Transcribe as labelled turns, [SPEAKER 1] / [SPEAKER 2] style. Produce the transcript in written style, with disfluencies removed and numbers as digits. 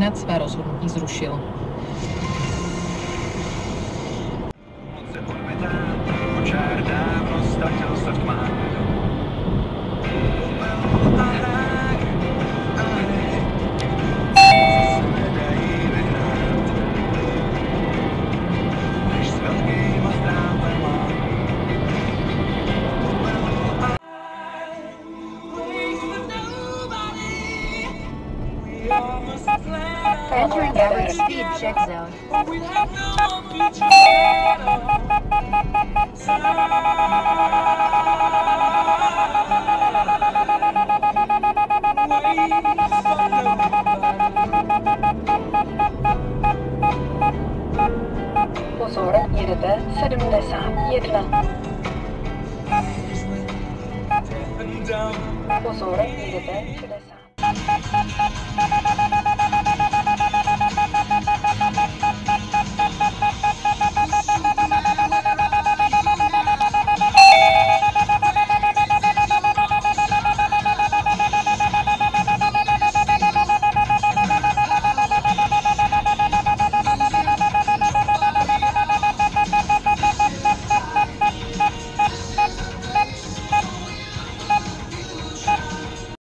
[SPEAKER 1] hned své rozhodnutí zrušil.
[SPEAKER 2] Entering average speed check zone. Pozor, jedete 71. Pozor, jedete 60.